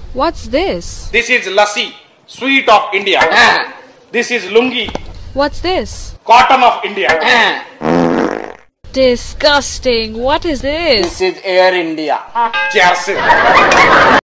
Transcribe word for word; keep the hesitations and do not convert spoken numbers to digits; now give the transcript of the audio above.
What's this? This is lassi, sweet of India. This is lungi, What's this? cotton of India. Disgusting. What is this? This is Air India. Jersey.